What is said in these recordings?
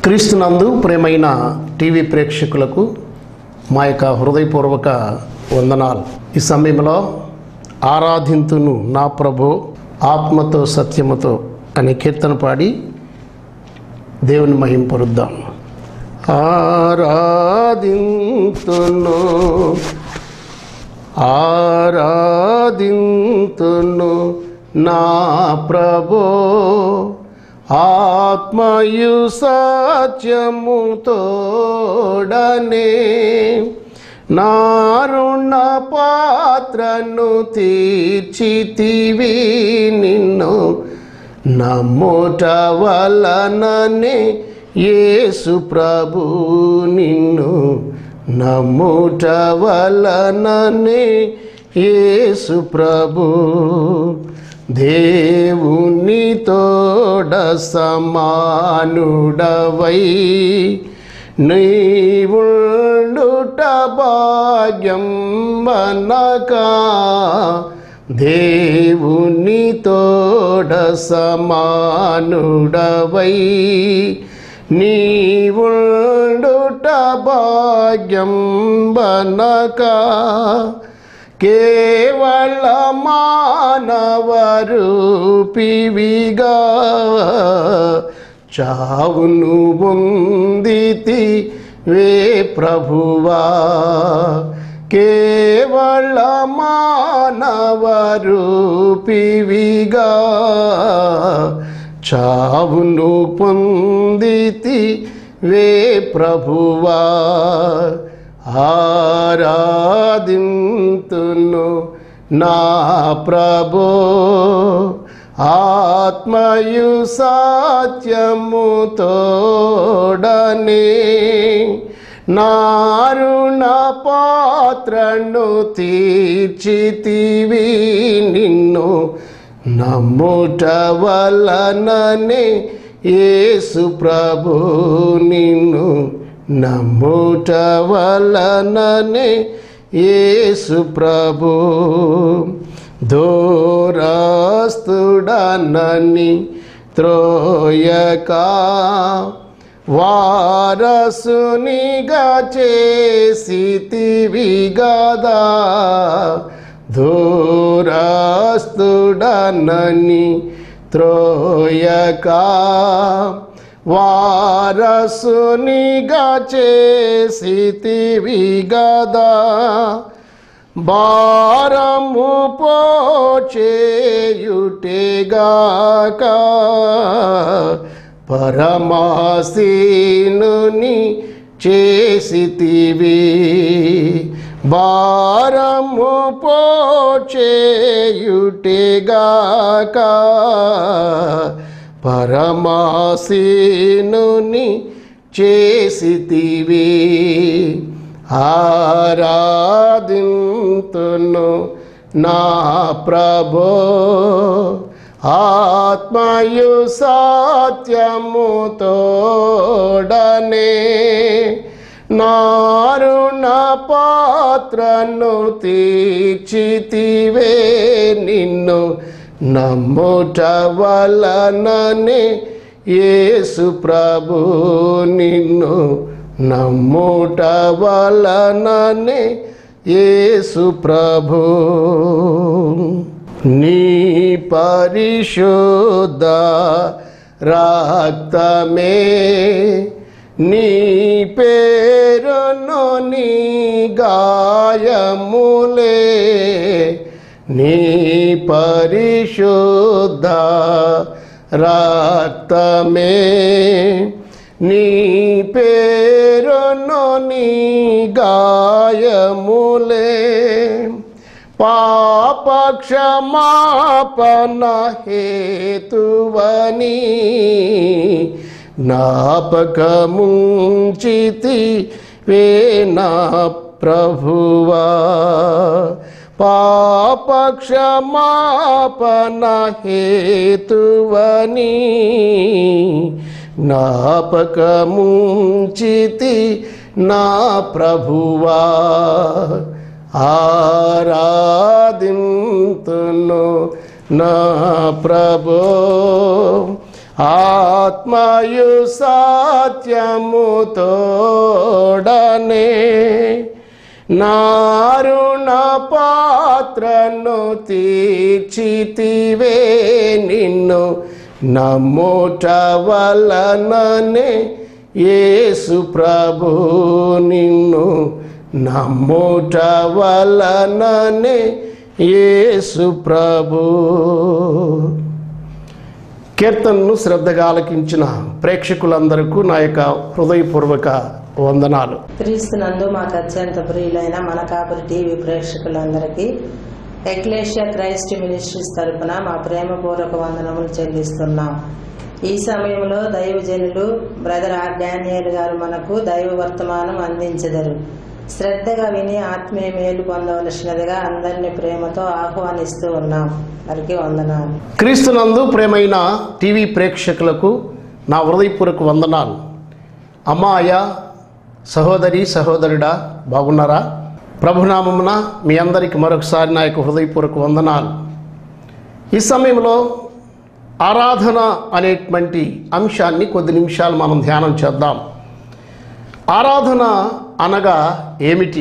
క్రీస్తునందు ప్రేమైన టీవీ ప్రేక్షకులకు మా యొక్క హృదయపూర్వక వందనాలు. ఈ సమయంలో ఆరాధింతును నా ప్రభు ఆత్మతో సత్యముతో అనే కీర్తన పాడి దేవుని మహింపరుద్దాం. ఆరాధింతును నా ప్రభు ఆత్మయు సత్యము తోడనే, నా రుణ పాత్రను తీర్చితివి నిన్ను నమ్ముట వలననే యేసు ప్రభు నిన్ను నమ్ముట వలననే యేసు ప్రభు. దేవుని తోడ సమానుడవై నీవుండుట భాగ్యం మనకా, దేవుని తోడ సమానుడవై నీవుండుట భాగ్యం మనకా, కేవల మానవరూపివిగా చావును పొందితి వే ప్రభువా, కేవల మానవరూపివిగా చావును పొందితి వే ప్రభువా. ఆరాధింతును నా ప్రభు ఆత్మయు సత్యము తోడనే, నా రుణ పాత్రను తీర్చితివి నిన్ను నమ్ముట వలననే యేసు ప్రభు నిన్ను నమ్ముట వలననే యేసు ప్రభు. దూరస్తుడనని త్రోయక వారసునిగా చేసితివి గదా, దూరస్తుడనని త్రోయక వారసునిగా చేసితివి గదా, భారము పోచేయుటేగాక పరమాసీనుని చేసితివి, భారము పోచేయుటేగాక పరమాసీనుని చేసితివి. ఆరాధింతును నా ప్రభు ఆత్మయు సత్యము తోడనే, నా రుణ పాత్రను తీర్చితివే నిన్ను నమ్ముట వలననే యేసు ప్రభు నిన్ను నమ్ముట వలననే యేసు ప్రభు. నీ పరిశుద్ధ రక్తమే నీ పేరును నీ గాయములే, నీ పరిశుద్ధ రక్తమే నీ పేరును నీ గాయములే, పాప క్షమాపణ హేతువని జ్ఞాపకముంచితి వే నా ప్రభువా, పాప క్షమాపణ హేతువని జ్ఞాపకముంచితి నా ప్రభువా. ఆరాధింతును నా ప్రభు ఆత్మయు సత్యము తోడనే నారుణ పాత్రను తీర్చితివే నిన్ను నమ్ముట వలననే యేసు ప్రభు నిన్ను నమ్ముట వలననే యేసు ప్రభు. కీర్తనను శ్రద్ధగా ఆలకించిన ప్రేక్షకులందరికీ నా యొక్క హృదయపూర్వక వందనాలు. క్రీస్తునందు మాకు అత్యంత ప్రియులైన మన కాపురి టీవీ ప్రేక్షకులందరికీ ఎక్లేషియా క్రైస్ట్ మినిస్ట్రీస్ తరపున మా ప్రేమపూర్వక వందనములు చెల్లిస్తున్నాం. ఈ సమయంలో దైవజనులు బ్రదర్ ఆర్ డానియల్ గారు మనకు దైవ వర్తమానం అందించెదరు. శ్రద్ధగా విని ఆత్మీయ మేలు పొందవలసినదిగా అందరినీ ప్రేమతో ఆహ్వానిస్తూ ఉన్నాం. వారికి వందనాలు. క్రీస్తునందు ప్రేమైన టీవీ ప్రేక్షకులకు నా హృదయపూర్వక వందనాలు. అమ్మాయ సహోదరి సహోదరుడా, బాగున్నారా? ప్రభునామమున మీ అందరికీ మరొకసారి నా యొక్క హృదయపూర్వక వందనాలు. ఈ సమయంలో ఆరాధన అనేటువంటి అంశాన్ని కొద్ది నిమిషాలు మనం ధ్యానం చేద్దాం. ఆరాధన అనగా ఏమిటి,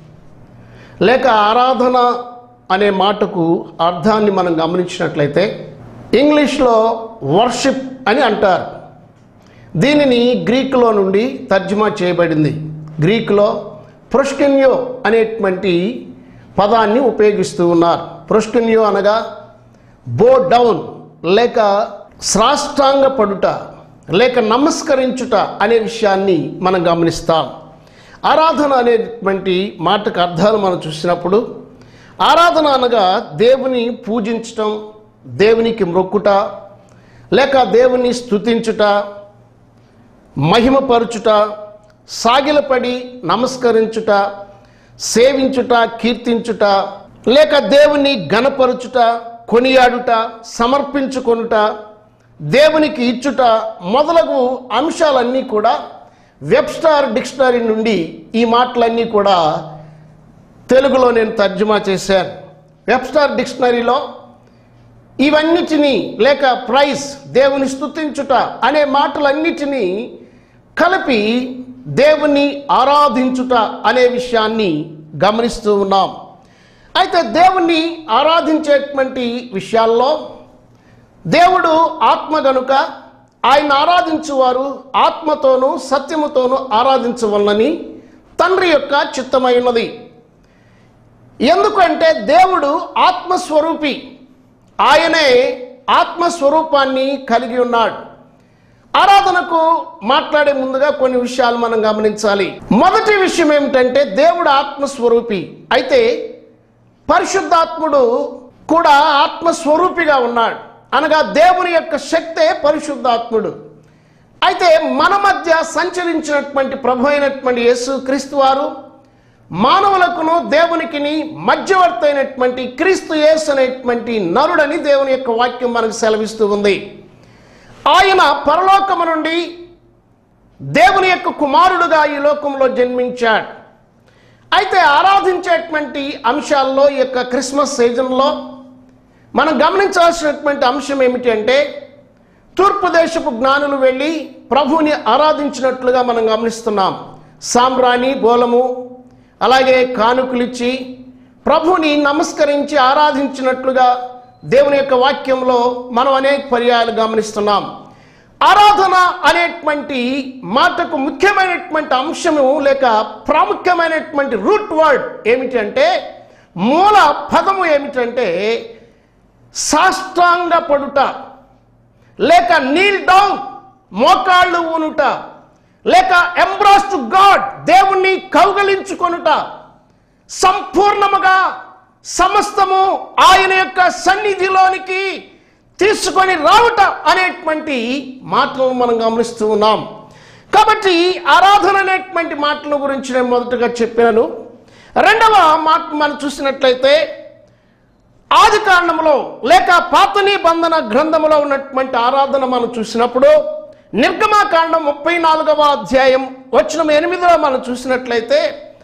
లేక ఆరాధన అనే మాటకు అర్థాన్ని మనం గమనించినట్లయితే ఇంగ్లీష్లో వర్షిప్ అని అంటారు. దీనిని గ్రీకులో నుండి తర్జుమా చేయబడింది. గ్రీకులో ప్రొస్కెన్యో అనేటువంటి పదాన్ని ఉపయోగిస్తూ ఉన్నారు. ప్రొస్కెన్యో అనగా బో డౌన్, లేక సాష్టాంగ పడుట, లేక నమస్కరించుట అనే విషయాన్ని మనం గమనిస్తాం. ఆరాధన అనేటువంటి మాటకు అర్థాలు మనం చూసినప్పుడు ఆరాధన అనగా దేవుని పూజించటం, దేవునికి మ్రొక్కుట, లేక దేవుని స్తుతించుట, మహిమపరచుట, సాగిలపడి నమస్కరించుట, సేవించుట, కీర్తించుట, లేక దేవుని ఘనపరచుట, కొనియాడుట, సమర్పించుకొనుట, దేవునికి ఇచ్చుట మొదలగు అంశాలన్నీ కూడా వెబ్స్టర్ డిక్షనరీ నుండి ఈ మాటలన్నీ కూడా తెలుగులో నేను తర్జుమా చేశాను. వెబ్స్టర్ డిక్షనరీలో ఇవన్నిటినీ, లేక ప్రైజ్, దేవుని స్తుతించుట అనే మాటలన్నిటినీ కలిపి దేవుని ఆరాధించుట అనే విషయాన్ని గమనిస్తూ ఉన్నాం. అయితే దేవుణ్ణి ఆరాధించేటువంటి విషయాల్లో దేవుడు ఆత్మ గనుక ఆయన ఆరాధించువారు ఆత్మతోనూ సత్యముతోనూ ఆరాధించవలనని తండ్రి యొక్క చిత్తమై ఉన్నది. ఎందుకంటే దేవుడు ఆత్మస్వరూపి, ఆయనే ఆత్మస్వరూపాన్ని కలిగి ఉన్నాడు. ఆరాధనకు మాట్లాడే ముందుగా కొన్ని విషయాలు మనం గమనించాలి. మొదటి విషయం ఏమిటంటే దేవుడు ఆత్మస్వరూపి, అయితే పరిశుద్ధాత్ముడు కూడా ఆత్మస్వరూపిగా ఉన్నాడు. అనగా దేవుని యొక్క శక్తే పరిశుద్ధాత్ముడు. అయితే మన మధ్య సంచరించినటువంటి ప్రభు అయినటువంటి యేసు క్రీస్తు వారు మానవులకును దేవునికిని మధ్యవర్తి అయినటువంటి క్రీస్తు యేసు అనేటువంటి నరుడని దేవుని యొక్క వాక్యం మనకు సెలవిస్తూ ఉంది. ఆయన పరలోకము నుండి దేవుని యొక్క కుమారుడుగా ఈ లోకంలో జన్మించాడు. అయితే ఆరాధించేటువంటి అంశాల్లో ఈ యొక్క క్రిస్మస్ సీజన్లో మనం గమనించాల్సినటువంటి అంశం ఏమిటి అంటే తూర్పు దేశపు జ్ఞానులు వెళ్ళి ప్రభువుని ఆరాధించినట్లుగా మనం గమనిస్తున్నాం. సాంబ్రాణి బోలము అలాగే కానుకలిచ్చి ప్రభువుని నమస్కరించి ఆరాధించినట్లుగా దేవుని యొక్క వాక్యంలో మనం అనేక పర్యాయాలు గమనిస్తున్నాం. ఆరాధన అనేటువంటి మాటకు ముఖ్యమైనటువంటి అంశము లేక ప్రాముఖ్యమైనటువంటి రూట్ వర్డ్ ఏమిటి అంటే, మూల పదము ఏమిటంటే సాష్టాంగ పడుట, లేక నీల్ డౌన్, మోకాళ్ళు ఊనుట, లేక ఎంబ్రాస్ టు గాడ్, దేవుణ్ణి కౌగలించుకొనుట, సంపూర్ణముగా సమస్తము ఆయన యొక్క సన్నిధిలోనికి తీసుకొని రావట అనేటువంటి మాటలను మనం గమనిస్తూ ఉన్నాం. కాబట్టి ఆరాధన అనేటువంటి మాటల గురించి నేను మొదటగా చెప్పాను. రెండవ మాట మనం చూసినట్లయితే ఆది కాండములో లేక పాత నిబంధన గ్రంథములో ఉన్నటువంటి ఆరాధన మనం చూసినప్పుడు నిర్గమకాండం 34వ అధ్యాయం వచనం 8లో మనం చూసినట్లయితే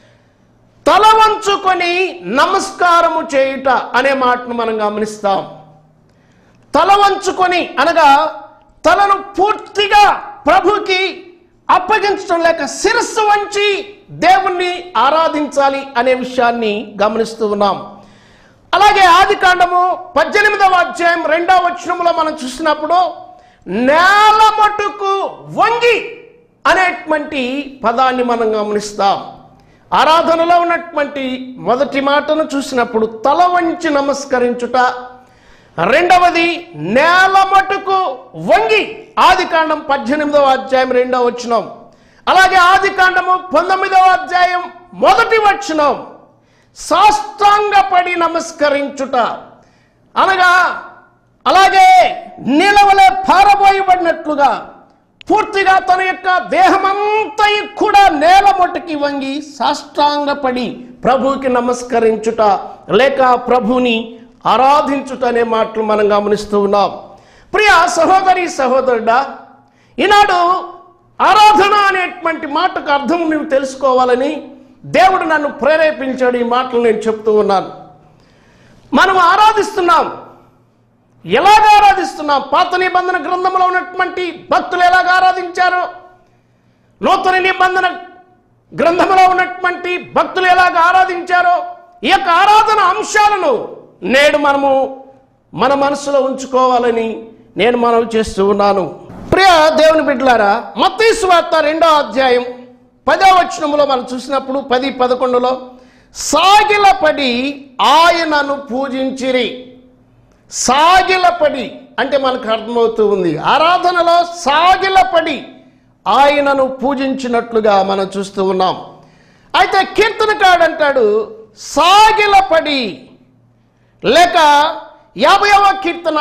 తల వంచుకొని నమస్కారము చేయుట అనే మాటను మనం గమనిస్తాం. తల వంచుకొని అనగా తనను పూర్తిగా ప్రభుకి అప్పగించడం లేక శిరస్సు వంచి దేవుణ్ణి ఆరాధించాలి అనే విషయాన్ని గమనిస్తూ ఉన్నాం. అలాగే ఆదికాండము 18వ అధ్యాయం 2వ వచనంలో మనం చూసినప్పుడు నేల మట్టుకు వంగి అనేటువంటి పదాన్ని మనం గమనిస్తాం. ఆరాధనలో ఉన్నటువంటి మొదటి మాటను చూసినప్పుడు తల వంచి నమస్కరించుట, రెండవది నేల మట్టుకు వంగి, ఆదికాండం 18వ అధ్యాయం 2వ వచనం. అలాగే ఆదికాండము 19వ అధ్యాయం 1వ వచనం సాష్టాంగపడి నమస్కరించుట అనగా, అలాగే నిలవలే పారబోయబడినట్లుగా పూర్తిగా తన యొక్క దేహమంతా కూడా నేల మట్టుకి వంగి సాష్టాంగపడి ప్రభువుకి నమస్కరించుట లేక ప్రభుని ఆరాధించుట అనే మాటలు మనం గమనిస్తూ ఉన్నాం. ప్రియ సహోదరి సహోదరుడా, ఈనాడు ఆరాధన అనేటువంటి మాటకు అర్థం నువ్వు తెలుసుకోవాలని దేవుడు నన్ను ప్రేరేపించాడు. ఈ మాటలు నేను చెప్తూ ఉన్నాను. మనం ఆరాధిస్తున్నాం. ఎలాగ ఆరాధిస్తున్నాం? పాత నిబంధన గ్రంథంలో ఉన్నటువంటి భక్తులు ఎలాగ ఆరాధించారు, నూతన నిబంధన గ్రంథంలో ఉన్నటువంటి భక్తులు ఎలాగ ఆరాధించారో, ఈ యొక్క ఆరాధన అంశాలను నేడు మనము మన మనసులో ఉంచుకోవాలని నేను మనవి చేస్తూ ఉన్నాను. ప్రియ దేవుని బిడ్డలారా, మత్తయి సువార్త 2వ అధ్యాయం 10వ వచనంలో మనం చూసినప్పుడు 10-11లో సాగిలపడి ఆయనను పూజించిరి. సాగిలపడి అంటే మనకు అర్థమవుతూ ఉంది, ఆరాధనలో సాగిలపడి ఆయనను పూజించినట్లుగా మనం చూస్తూ ఉన్నాం. అయితే కీర్తనకాడు అంటాడు సాగిలపడి, లేక 50వ కీర్తన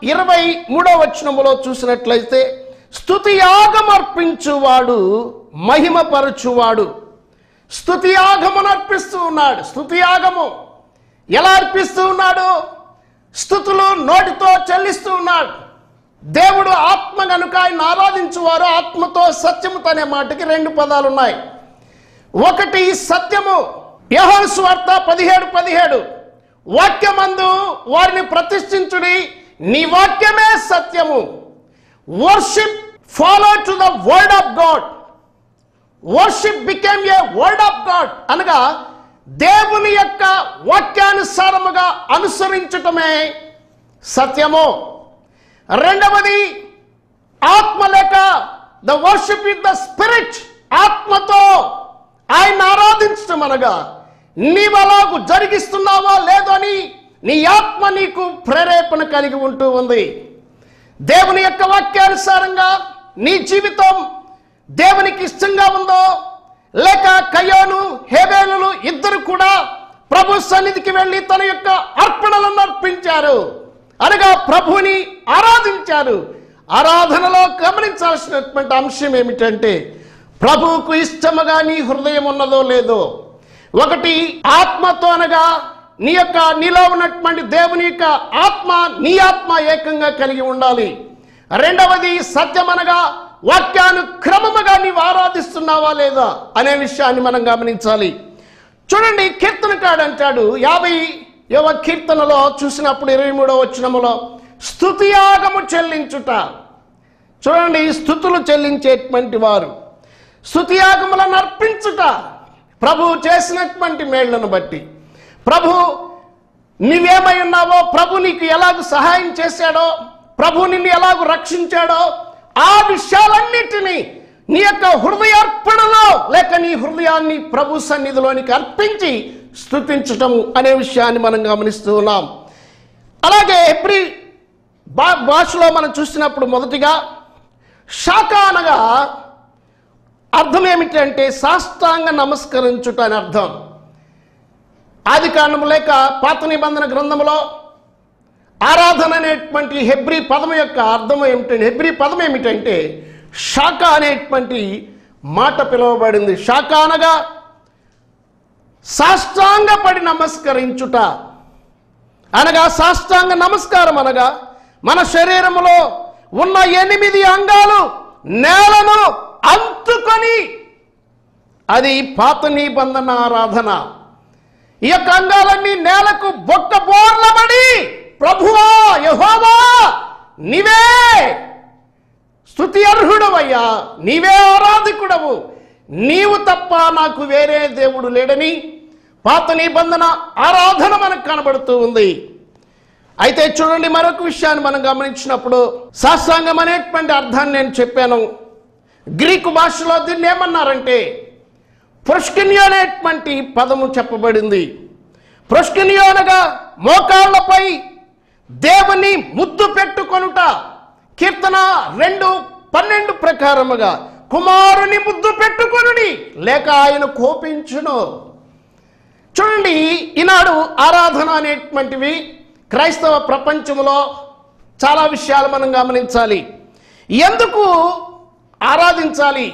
23వ వచనములో చూసినట్లయితే స్తుతి యాగం అర్పించువాడు మహిమపరచువాడు. స్తుతి యాగమును అర్పిస్తూ ఉన్నాడు. స్తుతి యాగము ఎలా అర్పిస్తూ ఉన్నాడు? స్తుతులు నోటితో చెల్లిస్తూ ఉన్నాడు. దేవుడు ఆత్మ కనుక ఆయన ఆరాధించువారు ఆత్మతో సత్యముతో అనే మాటకి 2 పదాలు ఉన్నాయి. ఒకటి సత్యము, యోహాను సువార్త 17:17 వాక్యమందు వారిని ప్రతిష్ఠించుడి, నీ వాక్యమే సత్యము. Worship follow to the word of God. Worship became a word of God అనగా దేవుని యొక్క వాక్యానుసారముగా అనుసరించటమే సత్యము. రెండవది ఆత్మ, లేక the worship with the spirit. ఆత్మతో ఆయన ఆరాధించటం అనగా నీవు అలాగూ జరిగిస్తున్నావా లేదో అని నీ ఆత్మ నీకు ప్రేరేపణ కలిగి ఉంటూ ఉంది. దేవుని యొక్క వాక్యానుసారంగా నీ జీవితం దేవునికి ఇష్టంగా ఉందో, లేక కయ్యోను హేబేలు ఇద్దరు కూడా ప్రభు సన్నిధికి వెళ్ళి తన యొక్క అర్పణలను అర్పించారు అనగా ప్రభుని ఆరాధించారు. ఆరాధనలో గమనించాల్సినటువంటి అంశం ఏమిటంటే ప్రభువుకు ఇష్టముగా నీ హృదయం ఉన్నదో లేదో. ఒకటి ఆత్మతో అనగా నీ యొక్క నీలో ఉన్నటువంటి దేవుని యొక్క ఆత్మ, నీ ఆత్మ ఏకంగా కలిగి ఉండాలి. రెండవది సత్యం అనగా వాక్యానుక్రమముగా నీవు ఆరాధిస్తున్నావా లేదా అనే విషయాన్ని మనం గమనించాలి. చూడండి, కీర్తనకాడు అంటాడు 50వ కీర్తనలో చూసినప్పుడు 23వ వచనములో స్తుతియాగము చెల్లించుట. చూడండి, స్తుతులు చెల్లించేటువంటి వారు స్తుతియాగములను అర్పించుట, ప్రభు చేసినటువంటి మేళ్లను బట్టి, ప్రభు నీవేమై ఉన్నావో, ప్రభు నీకు ఎలాగూ సహాయం చేశాడో, ప్రభు నిన్ను ఎలాగూ రక్షించాడో ఆ విషయాలన్నిటినీ నీ యొక్క హృదయార్పణలో లేక నీ హృదయాన్ని ప్రభు సన్నిధిలోనికి అర్పించి స్తుతించటం అనే విషయాన్ని మనం గమనిస్తూ ఉన్నాం. అలాగే హెబ్రీ భాషలో మనం చూసినప్పుడు మొదటిగా షాకా అనగా అర్థం ఏమిటంటే సాష్టాంగ నమస్కరించుట అని అర్థం. ఆది కాండము లేక పాత నిబంధన గ్రంథంలో ఆరాధన అనేటువంటి హెబ్రీ పదం యొక్క అర్థం ఏమిటంటే, హెబ్రీ పదం ఏమిటంటే షాకా అనేటువంటి మాట పిలువబడింది. షాకా అనగా సాష్టాంగపడి నమస్కరించుట అనగా, సాష్టాంగ నమస్కారం అనగా మన శరీరములో ఉన్న 8 అంగాలు నేలను అంటుకొని, అది పాత నిబంధన ఆరాధన. ఈ యొక్క అంగాలన్నీ నేలకు బొక్కబోర్లబడి ప్రభువా యెహోవా నీవే స్తుతి అర్హుడవయ్యా, నీవే ఆరాధకుడవు, నీవు తప్ప నాకు వేరే దేవుడు లేడని పాత నిబంధన ఆరాధన మనకు కనబడుతూ ఉంది. అయితే చూడండి, మరొక విషయాన్ని మనం గమనించినప్పుడు సాష్టాంగం అనేటువంటి అర్థాన్ని నేను చెప్పాను. గ్రీకు భాషలో దీన్ని ఏమన్నారంటే ప్రొస్కినియో అనేటువంటి పదము చెప్పబడింది. ప్రొస్కినియో అనగా మోకాళ్లపై దేవుని ముద్దు పెట్టుకొనుట. కీర్తన 2:12 ప్రకారముగా కుమారుని ముద్దు పెట్టుకొనుడి లేక ఆయన కోపించును. చూడండి, ఈనాడు ఆరాధన అనేటువంటివి క్రైస్తవ ప్రపంచంలో చాలా విషయాలు మనం గమనించాలి. ఎందుకు ఆరాధించాలి?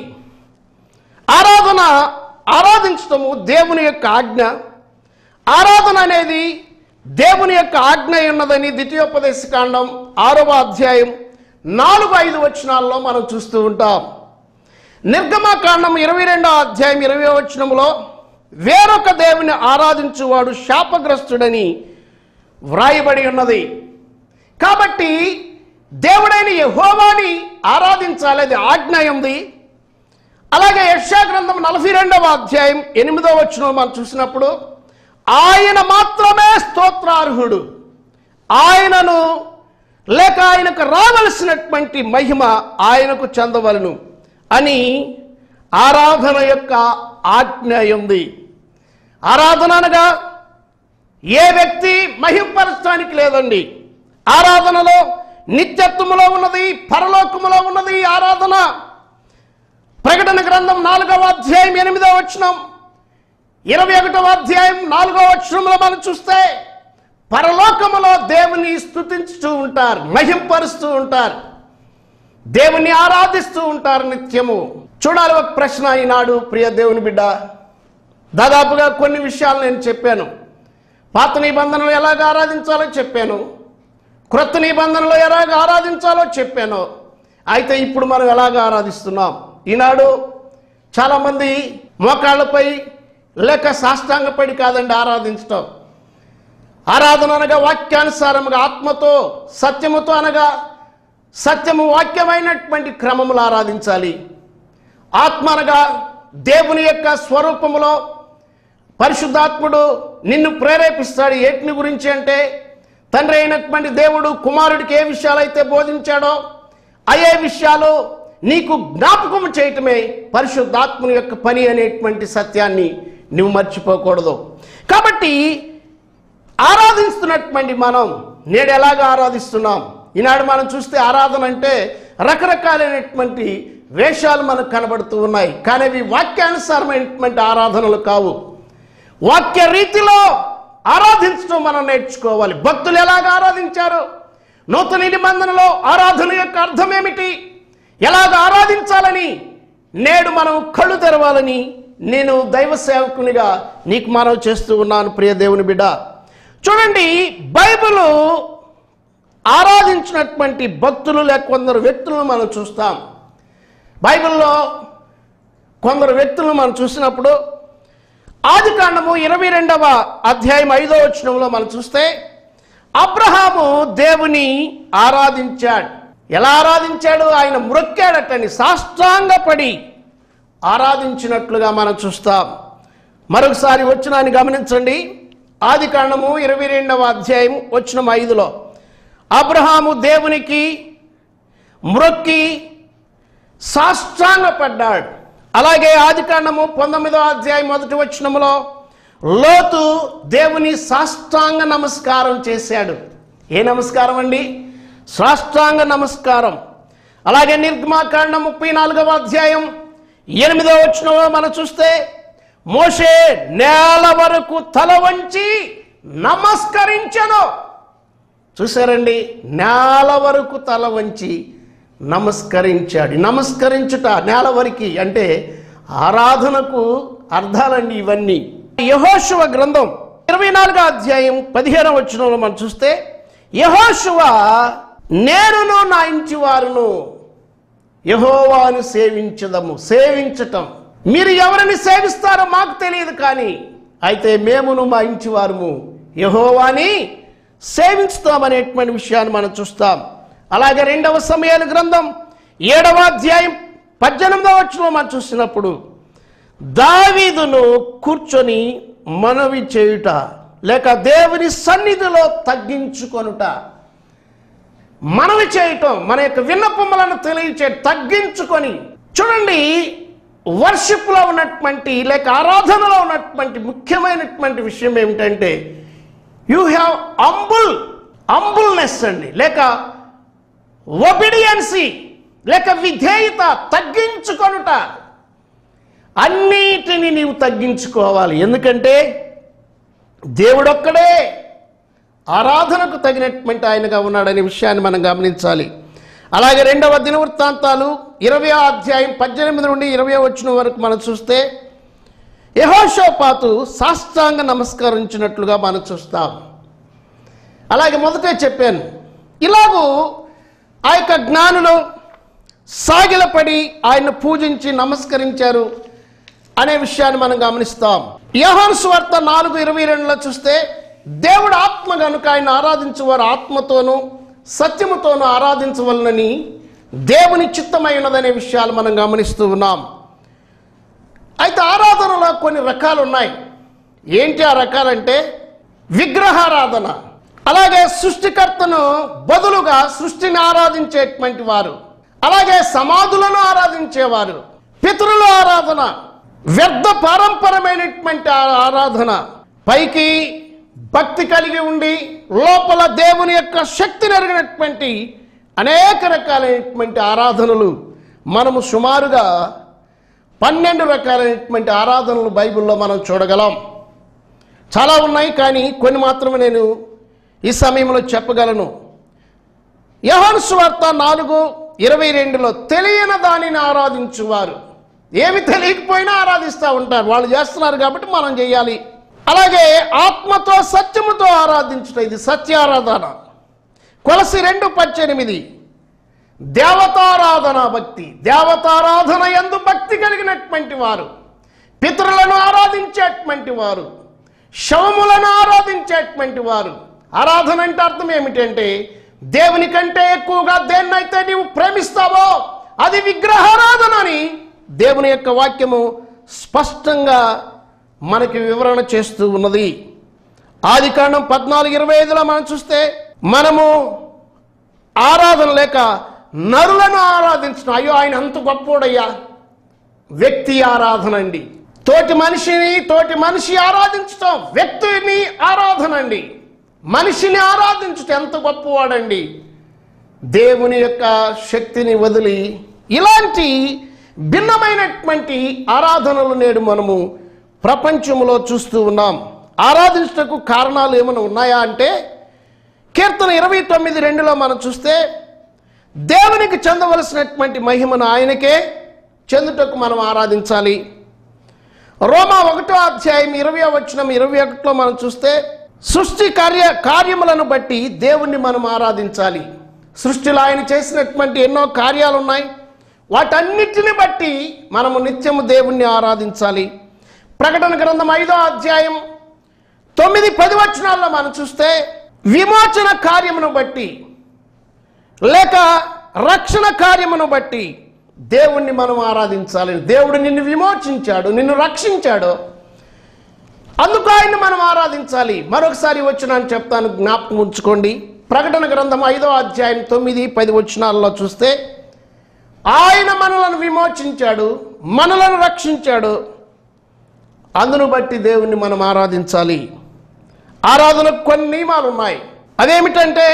ఆరాధించటము దేవుని యొక్క ఆజ్ఞ. ఆరాధన అనేది దేవుని యొక్క ఆజ్ఞ ఉన్నదని ద్వితీయోపదేశకాండం 6వ అధ్యాయం 4-5 వచనాల్లో మనం చూస్తూ ఉంటాం. నిర్గమకాండం 22వ అధ్యాయం 20వ వచనంలో వేరొక దేవుని ఆరాధించువాడు శాపగ్రస్తుడని వ్రాయబడి ఉన్నది. కాబట్టి దేవుడైన యెహోవాని ఆరాధించాలి, అది ఆజ్ఞ ఉంది. అలాగే యెషయా గ్రంథం 42వ అధ్యాయం 8వ వచనం మనం చూసినప్పుడు ఆయన మాత్రమే స్తోత్రార్హుడు, ఆయనను లేక ఆయనకు రావలసినటువంటి మహిమ ఆయనకు చెందవలను అని ఆరాధన యొక్క ఆజ్ఞ ఉంది. ఆరాధన అనగా ఏ వ్యక్తి మహింపరచడానికి లేదండి. ఆరాధనలో నిత్యత్వములో ఉన్నది, పరలోకములో ఉన్నది ఆరాధన. ప్రకటన గ్రంథం 4వ అధ్యాయం 8వ వచనం, 21వ అధ్యాయం 4వ వచనంలో మనం చూస్తే పరలోకములో దేవుని స్తుతించుతూ ఉంటారు, మహింపరుస్తూ ఉంటారు, దేవుని ఆరాధిస్తూ ఉంటారు నిత్యము. చూడాలి, ఒక ప్రశ్న ఈనాడు ప్రియ దేవుని బిడ్డ. దాదాపుగా కొన్ని విషయాలు నేను చెప్పాను. పాత నిబంధనలు ఎలాగ ఆరాధించాలో చెప్పాను, క్రొత్త నిబంధనలు ఎలాగ ఆరాధించాలో చెప్పాను. అయితే ఇప్పుడు మనం ఎలాగ ఆరాధిస్తున్నాం? ఈనాడు చాలామంది మోకాళ్ళపై లేక సాష్టాంగపడి కాదండి ఆరాధించటం. ఆరాధన అనగా వాక్యానుసారముగా ఆత్మతో సత్యముతో అనగా సత్యము వాక్యమైనటువంటి క్రమములు ఆరాధించాలి. ఆత్మ అనగా దేవుని యొక్క స్వరూపములో పరిశుద్ధాత్ముడు నిన్ను ప్రేరేపిస్తాడు. ఏటిని గురించి అంటే తండ్రి అయినటువంటి దేవుడు కుమారుడికి ఏ విషయాలైతే బోధించాడో అయ్యే విషయాలు నీకు జ్ఞాపకం చేయటమే పరిశుద్ధాత్ముని యొక్క పని అనేటువంటి సత్యాన్ని నువ్వు మర్చిపోకూడదు. కాబట్టి ఆరాధిస్తున్నటువంటి మనం నేడు ఎలాగ ఆరాధిస్తున్నాం? ఈనాడు మనం చూస్తే ఆరాధన అంటే రకరకాలైనటువంటి వేషాలు మనకు కనబడుతూ ఉన్నాయి. కానీ అవి వాక్యానుసారమైనటువంటి ఆరాధనలు కావు. వాక్య రీతిలో ఆరాధించడం మనం నేర్చుకోవాలి. భక్తులు ఎలాగ ఆరాధించారు? నూతన నిబంధనలో ఆరాధన యొక్క అర్థం ఏమిటి, ఎలాగ ఆరాధించాలని నేడు మనం కళ్ళు తెరవాలని నేను దైవ సేవకునిగా నీకు మనవి చేస్తూ ఉన్నాను ప్రియ దేవుని బిడ్డ. చూడండి, బైబిలు ఆరాధించినటువంటి భక్తులు లేక కొందరు వ్యక్తులను మనం చూస్తాం. బైబిల్లో కొందరు వ్యక్తులను మనం చూసినప్పుడు ఆదికాండము 22వ అధ్యాయం 5వ వచనంలో మనం చూస్తే అబ్రహాము దేవుని ఆరాధించాడు. ఎలా ఆరాధించాడు? ఆయన మ్రొక్కాడటని సాష్టాంగపడి ఆరాధించినట్లుగా మనం చూస్తాం. మరొకసారి వచనాన్ని గమనించండి. ఆదికాండము 22వ అధ్యాయం వచనం 5లో అబ్రహాము దేవునికి మ్రొక్కి సాష్టాంగపడ్డాడు. అలాగే ఆదికాండము 19వ అధ్యాయం 1వ వచనంలో లోతు దేవుని సాష్టాంగ నమస్కారం చేశాడు. ఏ నమస్కారం అండి? సాష్టాంగ నమస్కారం. అలాగే నిర్గమకాండం 34వ అధ్యాయం 8వ వచనంలో మనం చూస్తే మోషే నేల వరకు తల వంచి నమస్కరించెను. చూసారండి, నేల వరకు తల వంచి నమస్కరించాడు. నమస్కరించుట నేల వరకు అంటే ఆరాధనకు అర్థాలండి ఇవన్నీ. యెహోషువ గ్రంథం 24వ అధ్యాయం 15వ వచనంలో మనం చూస్తే యెహోషువ నేనును నా ఇంటి వారును యెహోవాను సేవించటం. మీరు ఎవరిని సేవిస్తారో మాకు తెలియదు, కానీ అయితే మేమును మా ఇంటి వారము యెహోవాని సేవించుతామనేటువంటి విషయాన్ని మనం చూస్తాం. అలాగే 2వ సమూయేలు గ్రంథం 7వ అధ్యాయం 18వ వచనంలో మనం చూసినప్పుడు దావీదును కూర్చొని మనవి చేయుట లేక దేవుని సన్నిధిలో తగ్గించుకొనుట, మనవి చేయటం, మన యొక్క విన్నపములను తెలియచేయటం, తగ్గించుకొని. చూడండి, వర్షిప్లో ఉన్నటువంటి లేక ఆరాధనలో ఉన్నటువంటి ముఖ్యమైనటువంటి విషయం ఏమిటంటే యూ హ్యావ్ అంబుల్నెస్ అండి, లేక ఒబిడియన్సీ, లేక విధేయత, తగ్గించుకొనుట. అన్నిటిని నీవు తగ్గించుకోవాలి. ఎందుకంటే దేవుడొక్కడే ఆరాధనకు తగినటువంటి ఆయనగా ఉన్నాడనే విషయాన్ని మనం గమనించాలి. అలాగే 2వ దినవృత్తాంతాలు 20వ అధ్యాయం 18 నుండి 20వ వచనం వరకు మనం చూస్తే యెహోషాపాతు సాష్టాంగ నమస్కరించినట్లుగా మనం చూస్తాం. అలాగే మొదటే చెప్పాను, ఇలాగూ ఆ యొక్క జ్ఞానులు సాగిలపడి ఆయన్ను పూజించి నమస్కరించారు అనే విషయాన్ని మనం గమనిస్తాం. యోహాను సువార్త 4:22లో చూస్తే దేవుడు ఆత్మ కనుక ఆయన ఆరాధించువారు ఆత్మతోనూ సత్యముతోనూ ఆరాధించవలనని దేవుని చిత్తమై ఉన్నదనే విషయాలు మనం గమనిస్తూ ఉన్నాం. అయితే ఆరాధనలో కొన్ని రకాలు ఉన్నాయి. ఏంటి ఆ రకాలంటే విగ్రహారాధన, అలాగే సృష్టికర్తను బదులుగా సృష్టిని ఆరాధించేటువంటి వారు, అలాగే సమాధులను ఆరాధించేవారు, పితరుల ఆరాధన, వ్యర్థ పారంపరమైనటువంటి ఆరాధన, పైకి భక్తి కలిగి ఉండి లోపల దేవుని యొక్క శక్తిని ఎరిగినటువంటి అనేక రకాలైనటువంటి ఆరాధనలు మనము సుమారుగా 12 రకాలైనటువంటి ఆరాధనలు బైబిల్లో మనం చూడగలం. చాలా ఉన్నాయి, కానీ కొన్ని మాత్రమే నేను ఈ సమయంలో చెప్పగలను. యోహాను సువార్త 4:22లో తెలియని దానిని ఆరాధించువారు, ఏమి తెలియకపోయినా ఆరాధిస్తూ ఉంటారు. వాళ్ళు చేస్తున్నారు కాబట్టి మనం చేయాలి. అలాగే ఆత్మతో సత్యముతో ఆరాధించుట, ఇది సత్యారాధన. కొలసి 2:18 దేవతారాధన భక్తి, దేవతారాధన యందు భక్తి కలిగినటువంటి వారు, పితరులను ఆరాధించేటువంటి వారు, శవములను ఆరాధించేటువంటి వారు. ఆరాధన అంటే అర్థం ఏమిటంటే దేవుని కంటే ఎక్కువగా దేన్నైతే నీవు ప్రేమిస్తావో అది విగ్రహారాధన అని దేవుని యొక్క వాక్యము స్పష్టంగా మనకి వివరణ చేస్తూ ఉన్నది. ఆదికాండం 14:25లో మనం చూస్తే మనము ఆరాధన లేక నరులను ఆరాధించడం, అయ్యో ఆయన అంత గొప్పోడయ్యా, వ్యక్తి ఆరాధన అండి. తోటి మనిషి ఆరాధించటం వ్యక్తిని ఆరాధన అండి. మనిషిని ఆరాధించటం ఎంత గొప్పవాడండి. దేవుని యొక్క శక్తిని వదిలి ఇలాంటి భిన్నమైనటువంటి ఆరాధనలు నేడు మనము ప్రపంచంలో చూస్తూ ఉన్నాం. ఆరాధించటకు కారణాలు ఏమైనా ఉన్నాయా అంటే కీర్తన 29:2లో మనం చూస్తే దేవునికి చెందవలసినటువంటి మహిమను ఆయనకే చెందుటకు మనం ఆరాధించాలి. రోమా 1వ అధ్యాయం 20వ వచనం 21లో మనం చూస్తే సృష్టి కార్యములను బట్టి దేవుణ్ణి మనం ఆరాధించాలి. సృష్టిలో ఆయన చేసినటువంటి ఎన్నో కార్యాలు ఉన్నాయి, వాటన్నిటిని బట్టి మనము నిత్యము దేవుణ్ణి ఆరాధించాలి. ప్రకటన గ్రంథం 5వ అధ్యాయం 9-10 వచనాల్లో మనం చూస్తే విమోచన కార్యమును బట్టి లేక రక్షణ కార్యమును బట్టి దేవుణ్ణి మనం ఆరాధించాలి. దేవుడు నిన్ను విమోచించాడు, నిన్ను రక్షించాడు, అందుకు ఆయన్ని మనం ఆరాధించాలి. మరొకసారి వచనాన్ని చెప్తాను, జ్ఞాపకం ఉంచుకోండి. ప్రకటన గ్రంథం 5వ అధ్యాయం 9-10 వచనాల్లో చూస్తే ఆయన మనలను విమోచించాడు, మనలను రక్షించాడు, అందును బట్టి దేవుణ్ణి మనం ఆరాధించాలి. ఆరాధనకు కొన్ని నియమాలు ఉన్నాయి. అదేమిటంటే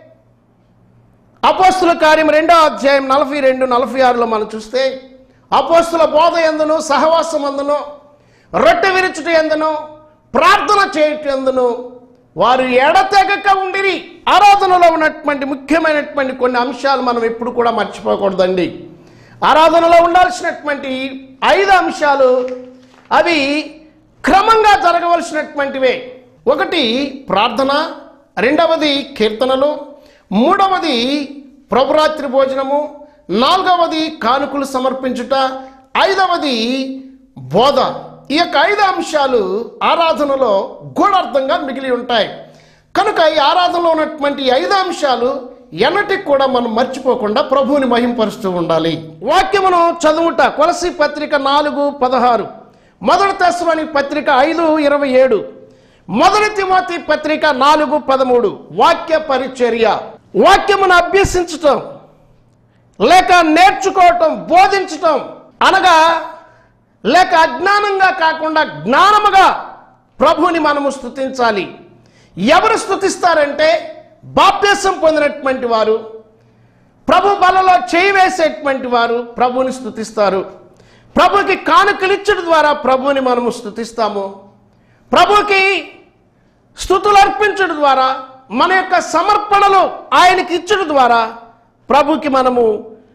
అపోస్తుల కార్యం 2వ అధ్యాయం 42-46లో మనం చూస్తే అపోస్తుల బోధ యందును సహవాసం అందును రొట్టె విరుచుట యందును ప్రార్థన చేయుట యందును వారు ఎడతెగక ఉండిరి. ఆరాధనలో ఉన్నటువంటి ముఖ్యమైనటువంటి కొన్ని అంశాలు మనం ఎప్పుడు కూడా మర్చిపోకూడదండి. ఆరాధనలో ఉండాల్సినటువంటి 5 అంశాలు అవి క్రమంగా జరగవలసినటువంటివే. 1 ప్రార్థన, 2వది కీర్తనలు, 3వది ప్రభురాత్రి భోజనము, 4వది కానుకలు సమర్పించుట, 5వది బోధ. ఈ యొక్క 5 అంశాలు ఆరాధనలో గూఢార్థంగా మిగిలి ఉంటాయి. కనుక ఈ ఆరాధనలో ఉన్నటువంటి 5 అంశాలు ఎన్నటికి కూడా మనం మర్చిపోకుండా ప్రభువుని మహింపరుస్తూ ఉండాలి. వాక్యమును చదువుట కొలసీ పత్రిక 4:16, మొదటి తెస్సలోని పత్రిక 5:27, మొదటి తిమోతి పత్రిక 4:13. వాక్య పరిచర్య, వాక్యమును అభ్యసించటం లేక నేర్చుకోవటం, బోధించటం అనగా లేక అజ్ఞానంగా కాకుండా జ్ఞానముగా ప్రభువుని మనము స్తుతించాలి. ఎవరు స్తుతిస్తారంటే బాప్తిసం పొందినటువంటి వారు, ప్రభు బలలో చేయి వేసేటువంటి వారు ప్రభువుని స్తుతిస్తారు. ప్రభుకి కానుకలిచ్చడం ద్వారా ప్రభువుని మనము స్తుతిస్తాము. ప్రభుకి స్తుతులు అర్పించడం ద్వారా, మన యొక్క సమర్పణలు ఆయనకి ఇచ్చడం ద్వారా ప్రభుకి మనము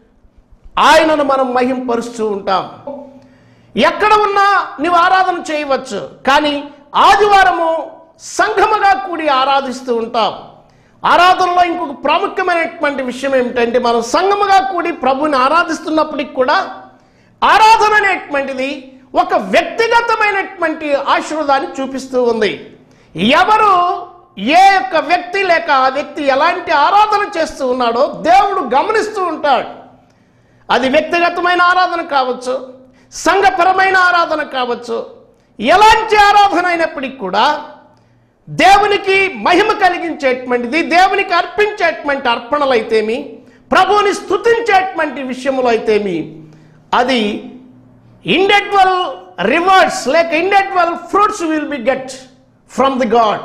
ఆయనను మనం మహింపరుస్తూ ఉంటాం. ఎక్కడ ఉన్నా నీవు ఆరాధన చేయవచ్చు, కానీ ఆదివారము సంఘముగా కూడి ఆరాధిస్తూ ఉంటాం. ఆరాధనలో ఇంకొక ప్రాముఖ్యమైనటువంటి విషయం ఏమిటంటే, మనం సంఘముగా కూడి ప్రభుని ఆరాధిస్తున్నప్పటికి కూడా ఆరాధన అనేటువంటిది ఒక వ్యక్తిగతమైనటువంటి ఆశీర్వాదాన్ని చూపిస్తూ ఉంది. ఎవరు ఏ యొక్క వ్యక్తి లేక ఆ వ్యక్తి ఎలాంటి ఆరాధన చేస్తూ ఉన్నాడో దేవుడు గమనిస్తూ ఉంటాడు. అది వ్యక్తిగతమైన ఆరాధన కావచ్చు, సంఘపరమైన ఆరాధన కావచ్చు, ఎలాంటి ఆరాధన అయినప్పటికీ కూడా దేవునికి మహిమ కలిగించేటువంటిది, దేవునికి అర్పించేటువంటి అర్పణలు అయితేమి, ప్రభువుని స్తుతించేటువంటి విషయములు అయితేమి, అది ఇండివిడ్యువల్ రివార్డ్స్ లేక individual fruits will be get from the God.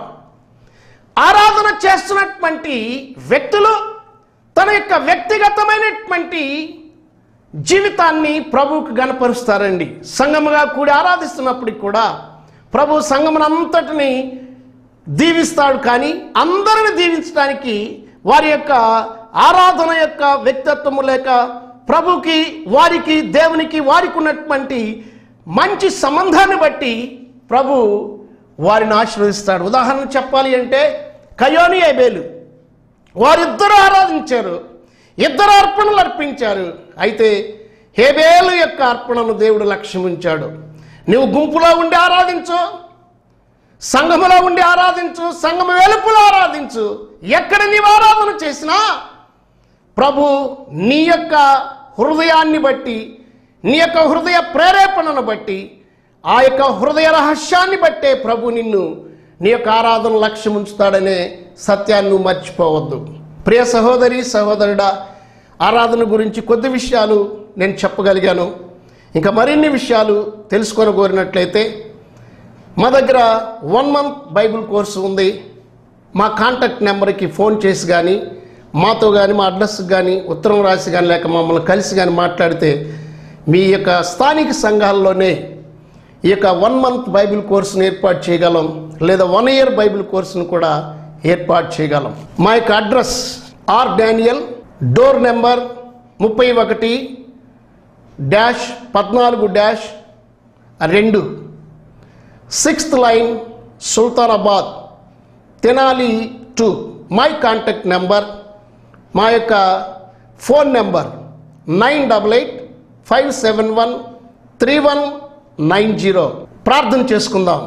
ఆరాధన చేస్తున్నటువంటి వ్యక్తులు తన యొక్క వ్యక్తిగతమైనటువంటి జీవితాన్ని ప్రభువుకు గణపరుస్తారండి. సంఘముగా కూడి ఆరాధిస్తున్నప్పటికి కూడా ప్రభు సంఘమునంతటిని దీవిస్తాడు. కానీ అందరిని దీవించడానికి వారి యొక్క ఆరాధన యొక్క వ్యక్తిత్వము లేక ప్రభుకి వారికి దేవునికి వారికి ఉన్నటువంటి మంచి సంబంధాన్ని బట్టి ప్రభు వారిని ఆశీర్వదిస్తాడు. ఉదాహరణ చెప్పాలి అంటే కయోని ఏబేలు వారిద్దరూ ఆరాధించారు, ఇద్దరు అర్పణలు అర్పించారు. అయితే హేబేలు యొక్క అర్పణను దేవుడు లక్ష్యం ఉంచాడు. నువ్వు గుంపులో ఉండి ఆరాధించు, సంఘములో ఉండి ఆరాధించు, సంఘము వెలుపులో ఆరాధించు, ఎక్కడ నీవు ఆరాధన చేసినా ప్రభు నీ యొక్క హృదయాన్ని బట్టి, నీ యొక్క హృదయ ప్రేరేపణను బట్టి, ఆ యొక్క హృదయ రహస్యాన్ని బట్టే ప్రభు నిన్ను నీ యొక్క ఆరాధన లక్ష్యం ఉంచుతాడనే సత్యాన్ని నువ్వు మర్చిపోవద్దు. ప్రియ సహోదరి సహోదరుడా, ఆరాధన గురించి కొద్ది విషయాలు నేను చెప్పగలిగాను. ఇంకా మరిన్ని విషయాలు తెలుసుకొని కోరినట్లయితే మా దగ్గర 1 month బైబిల్ కోర్సు ఉంది. మా కాంటాక్ట్ నెంబర్కి ఫోన్ చేసి కానీ, మాతో కానీ, మా అడ్రస్కి కానీ ఉత్తరం రాసి కానీ, లేక మమ్మల్ని కలిసి కానీ మాట్లాడితే మీ యొక్క స్థానిక సంఘాల్లోనే ఈ యొక్క 1 month బైబిల్ కోర్సును ఏర్పాటు చేయగలం, లేదా 1 year బైబిల్ కోర్సును కూడా ఏర్పాటు చేయగలం. మా యొక్క address R Daniel, door number 31-14-2, 6th line, Sultanabad, Tenali 2. My contact number, మా యొక్క ఫోన్ నెంబర్ 9858713190. ప్రార్థన చేసుకుందాం.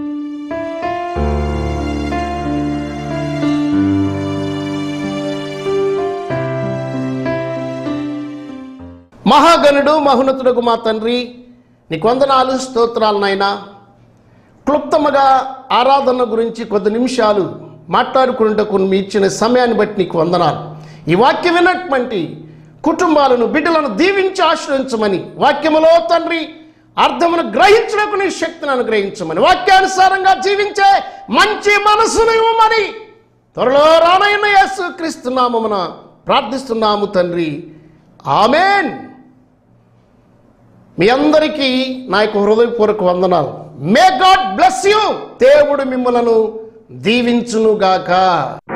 మహాగణుడు మహోన్నతుడకు మా తండ్రి, నీకు వందనాలు, స్తోత్రాలు నాయనా. క్లుప్తముగా ఆరాధన గురించి కొద్ది నిమిషాలు మాట్లాడుకున్నటకు మీ ఇచ్చిన సమయాన్ని బట్టి నీకు వందనాలు. ఈ వాక్యం విన్నటువంటి కుటుంబాలను, బిడ్డలను దీవించి ఆశ్రయించమని, వాక్యములో తండ్రి అర్థమును గ్రహించడానికి నీ శక్తిని అనుగ్రహించమని, వాక్యానుసారంగా జీవించే మంచి మనసును ఇవ్వమని త్వరలో రానయ్య యేసు క్రీస్తు నామమున ప్రార్థిస్తున్నాము తండ్రి. ఆమేన్. మీ అందరికీ నా యొక్క హృదయపూర్వక వందనాలు. May God bless you. దేవుడు మిమ్మలను దీవించునుగాక.